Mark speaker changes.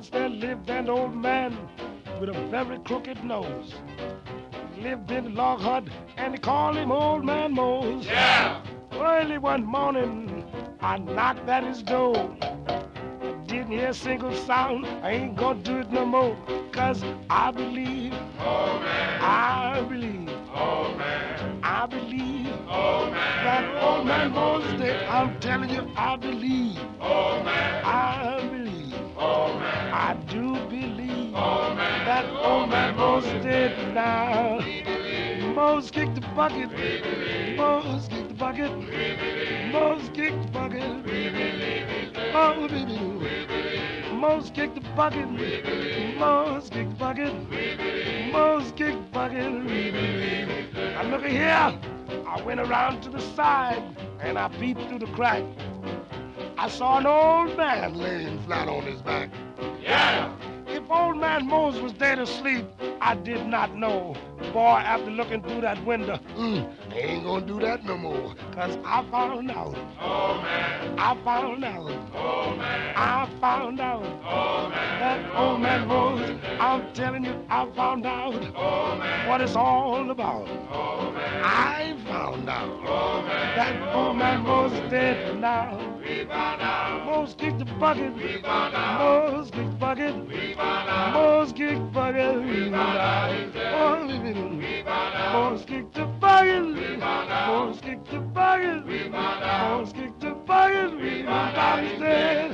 Speaker 1: once there lived an old man with a very crooked nose. Lived in a log hut and they called him Old Man Mose.
Speaker 2: Yeah!
Speaker 1: Early one morning, I knocked at his door. Didn't hear a single sound, I ain't gonna do it no more. Cause I believe,
Speaker 2: Oh man,
Speaker 1: I believe,
Speaker 2: oh man,
Speaker 1: I believe
Speaker 2: oh man,
Speaker 1: that Old Man Mose is dead. I'm telling you, I believe,
Speaker 2: oh man,
Speaker 1: I believe,
Speaker 2: oh man,
Speaker 1: I do believe
Speaker 2: oh man,
Speaker 1: that Old Man Mose is dead now. Mose kicked the bucket, Mose kicked the bucket, Mose kicked the bucket, oh baby, Mose kicked the bucket, Mose kicked the bucket, Mose kicked the bucket. Now look at here, I went around to the side and I peeped through the crack. I saw an old man laying flat on his back.
Speaker 2: yeah!
Speaker 1: If Old Man Mose was dead asleep, I did not know. Boy, after looking through that window, I ain't gonna do that no more. Cause I found out,
Speaker 2: Oh man,
Speaker 1: I found out,
Speaker 2: oh man,
Speaker 1: I found out
Speaker 2: oh man,
Speaker 1: that Old Man Mose, I'm telling you, I found out
Speaker 2: oh man,
Speaker 1: what it's all about.
Speaker 2: oh man,
Speaker 1: I found out
Speaker 2: oh man,
Speaker 1: that Old Man Mose is dead now.
Speaker 2: we found out,
Speaker 1: Mose kicked the bucket,
Speaker 2: we found out,
Speaker 1: Mose kicked the bucket,
Speaker 2: we found out,
Speaker 1: Mose kicked the bucket.
Speaker 2: we found out he's dead,
Speaker 1: Oh,
Speaker 2: we found out,
Speaker 1: Mose kicked the bucket,
Speaker 2: we found out,
Speaker 1: Mose kicked the bucket,
Speaker 2: we found out,
Speaker 1: Mose kicked the bucket,
Speaker 2: we found out he's
Speaker 1: dead.